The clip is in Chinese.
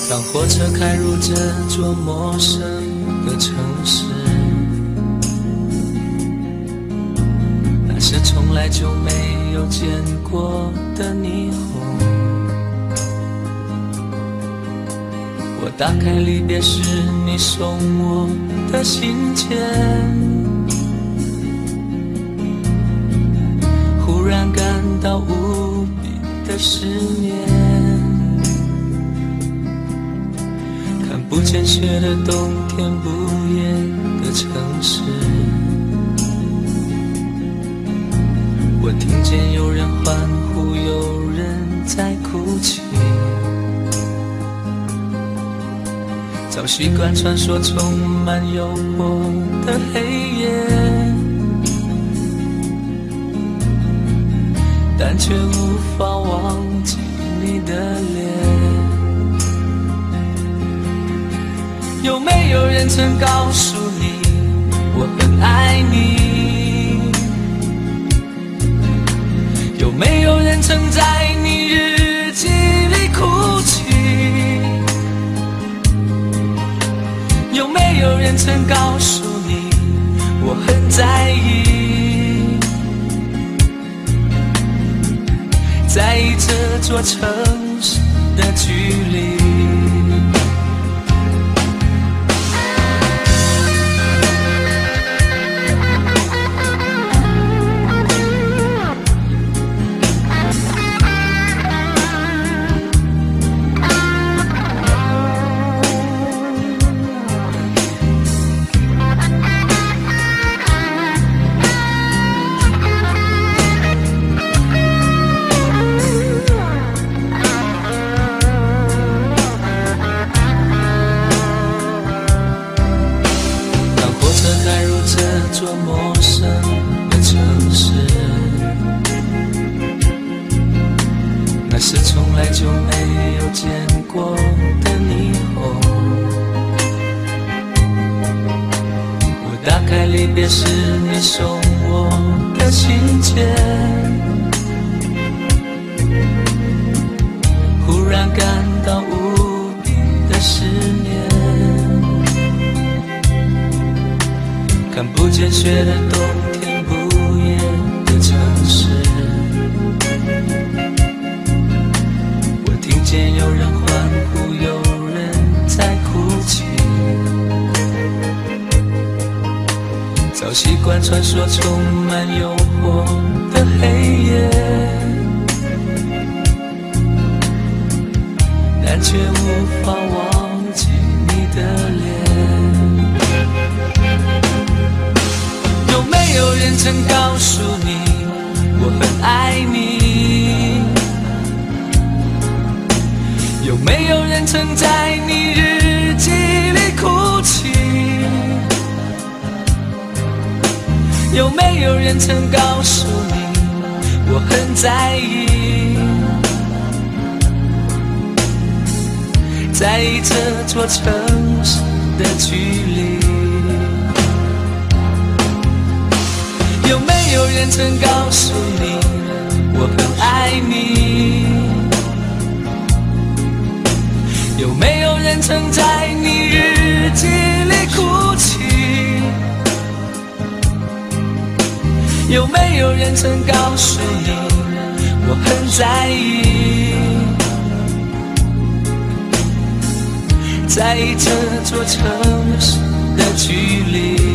当火车开入这座陌生的城市，那是从来就没有见过的霓虹。我打开离别时你送我的信笺，忽然感到无比的思念。看不见雪的冬天，不夜的城市，我听见有人欢呼，有人在哭泣。早习惯穿梭充满诱惑的黑夜，但却无法忘记你的脸。有没有人曾告诉你我很爱你？有没有人曾在你日记里哭泣？有没有人曾告诉你我很在意？在意这座城市的距离。这座陌生的城市，那是从来就没有见过的霓虹。我打开离别时你送我的信笺，忽然感到无比的思念。看不见雪的冬天，不夜的城市，我听见有人欢呼，有人在哭泣。早习惯穿梭充满诱惑的黑夜，但却无法忘记你的脸。有没有人曾告诉你我很爱你？有没有人曾在你日记里哭泣？有没有人曾告诉你我很在意？在意这座城市的距离。有没有人曾告诉你我很爱你？有没有人曾在你日记里哭泣？有没有人曾告诉你我很在意？在意这座城市的距离。